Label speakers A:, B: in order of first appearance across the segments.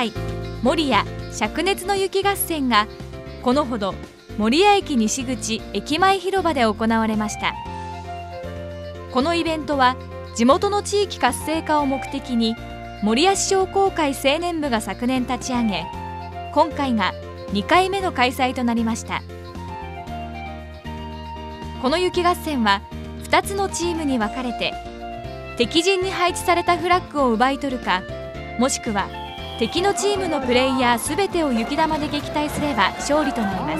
A: 祭守谷灼熱の雪合戦がこのほど守谷駅西口駅前広場で行われました。このイベントは地元の地域活性化を目的に守谷市商工会青年部が昨年立ち上げ、今回が2回目の開催となりました。この雪合戦は2つのチームに分かれて、敵陣に配置されたフラッグを奪い取るか、もしくは敵のチームのプレイヤーすべてを雪玉で撃退すれば勝利となります。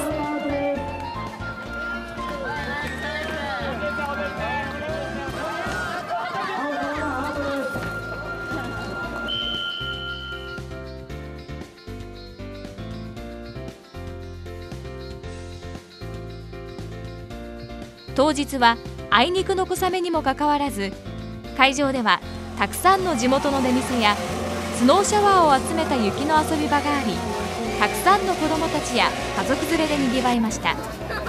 A: 当日はあいにくの小雨にもかかわらず、会場ではたくさんの地元の出店やスノーシャワーを集めた雪の遊び場があり、たくさんの子どもたちや家族連れでにぎわいました。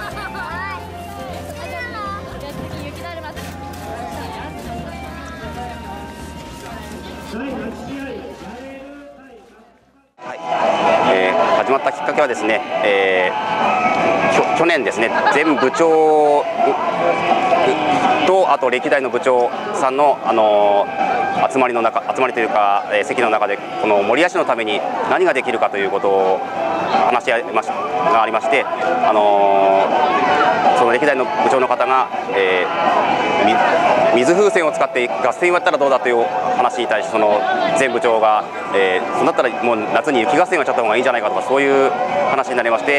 B: 始まったきっかけはですね、去年ですね、全部長とあと歴代の部長さんの、集まりというか、席の中でこの守谷市のために何ができるかということを話し合いがありまして、その歴代の部長の方が、水風船を使って合戦をやったらどうだという話に対して、その前部長が、そうだったらもう夏に雪合戦をやっちゃった方がいいんじゃないかとか、そういう話になりまして、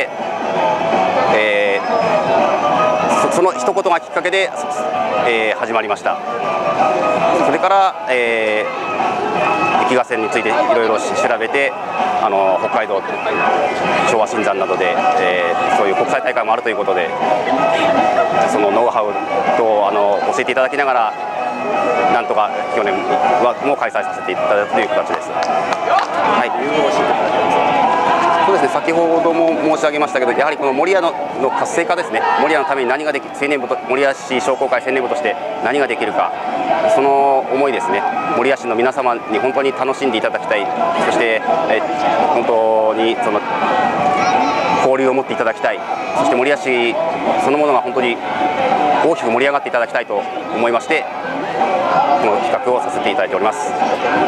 B: その一言がきっかけで、始まりました。それから、雪合戦についていろいろ調べて、北海道昭和新山などで、そういう国際大会もあるということで、そのノウハウと教えていただきながら、なんとか去年も開催させていただくという形です。はい、そうですね、先ほども申し上げましたけど、やはりこの守谷の活性化ですね、守谷のために何ができる、守谷市商工会青年部として何ができるか、その思いですね、守谷市の皆様に本当に楽しんでいただきたい、そして本当にその交流を持っていただきたい、そして守谷市そのものが本当に大きく盛り上がっていただきたいと思いまして、この企画をさせていただいております。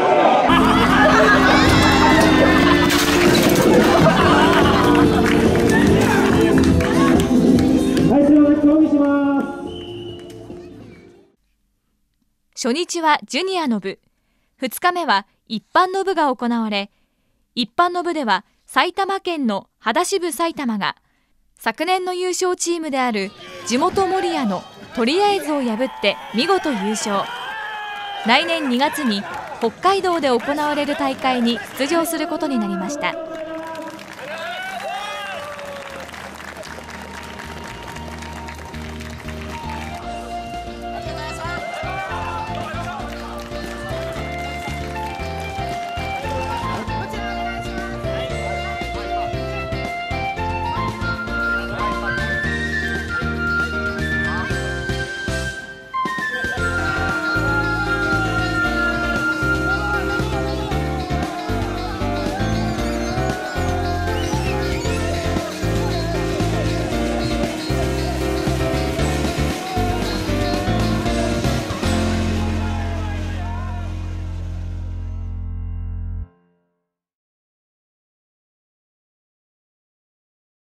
A: 初日はジュニアの部、2日目は一般の部が行われ、一般の部では埼玉県の秦支部埼玉が昨年の優勝チームである地元守谷のとりあえずを破って見事優勝。来年2月に北海道で行われる大会に出場することになりました。